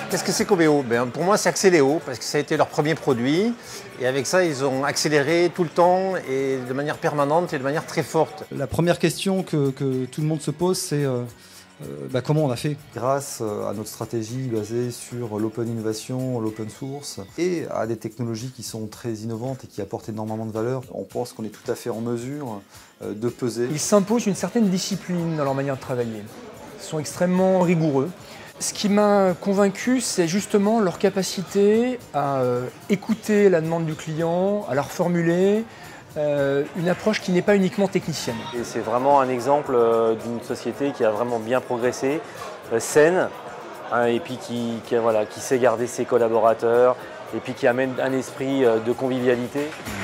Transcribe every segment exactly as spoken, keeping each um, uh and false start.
Qu'est-ce que c'est qu'O B O? Ben, pour moi, c'est Accéléo, parce que ça a été leur premier produit. Et avec ça, ils ont accéléré tout le temps et de manière permanente et de manière très forte. La première question que, que tout le monde se pose, c'est euh, euh, bah, comment on a fait? Grâce à notre stratégie basée sur l'open innovation, l'open source et à des technologies qui sont très innovantes et qui apportent énormément de valeur, on pense qu'on est tout à fait en mesure de peser. Ils s'imposent une certaine discipline dans leur manière de travailler. Ils sont extrêmement rigoureux. Ce qui m'a convaincu, c'est justement leur capacité à euh, écouter la demande du client, à la reformuler, euh, une approche qui n'est pas uniquement technicienne. Et c'est vraiment un exemple euh, d'une société qui a vraiment bien progressé, euh, saine, hein, et puis qui, qui, voilà, qui sait garder ses collaborateurs, et puis qui amène un esprit euh, de convivialité.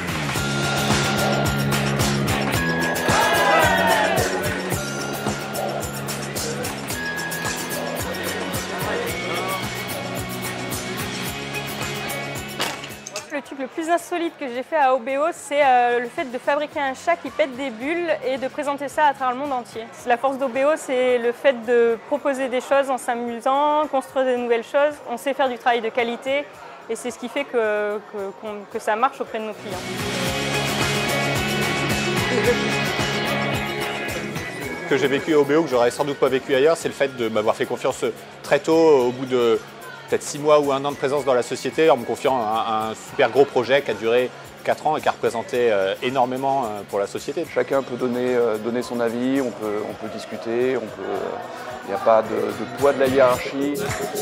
Le truc le plus insolite que j'ai fait à O B O, c'est euh, le fait de fabriquer un chat qui pète des bulles et de présenter ça à travers le monde entier. La force d'O B O, c'est le fait de proposer des choses en s'amusant, construire de nouvelles choses. On sait faire du travail de qualité et c'est ce qui fait que, que, qu'on, que ça marche auprès de nos clients. Ce que j'ai vécu à O B O, que j'aurais sans doute pas vécu ailleurs, c'est le fait de m'avoir fait confiance très tôt, au bout de peut-être six mois ou un an de présence dans la société, en me confiant un, un super gros projet qui a duré quatre ans et qui a représenté euh, énormément euh, pour la société. Chacun peut donner, euh, donner son avis, on peut, on peut discuter, on peut, il n'y a pas de, de poids de la hiérarchie.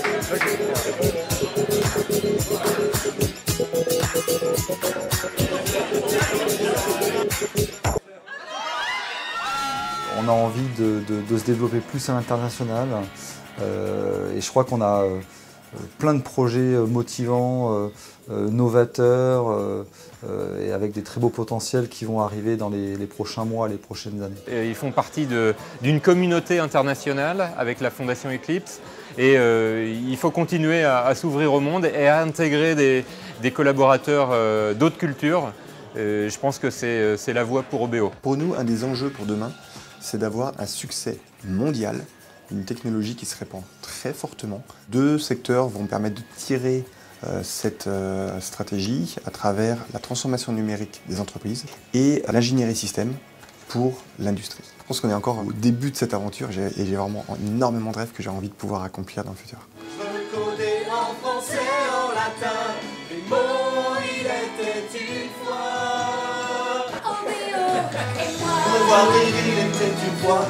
On a envie de, de, de se développer plus à l'international euh, et je crois qu'on a euh, plein de projets motivants, euh, euh, novateurs euh, euh, et avec des très beaux potentiels qui vont arriver dans les, les prochains mois, les prochaines années. Et ils font partie d'une communauté internationale avec la Fondation Eclipse et euh, il faut continuer à, à s'ouvrir au monde et à intégrer des, des collaborateurs euh, d'autres cultures. Et je pense que c'est la voie pour O B O. Pour nous, un des enjeux pour demain, c'est d'avoir un succès mondial, une technologie qui se répand très fortement. Deux secteurs vont permettre de tirer euh, cette euh, stratégie à travers la transformation numérique des entreprises et l'ingénierie système pour l'industrie. Je pense qu'on est encore au début de cette aventure et j'ai vraiment énormément de rêves que j'ai envie de pouvoir accomplir dans le futur. Je veux coder en français, en latin, les mots, il était une fois. O B O et moi. Pouvoir dire il était une fois.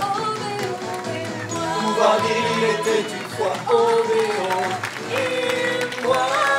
Pouvoir dire il était une fois. O B O et moi.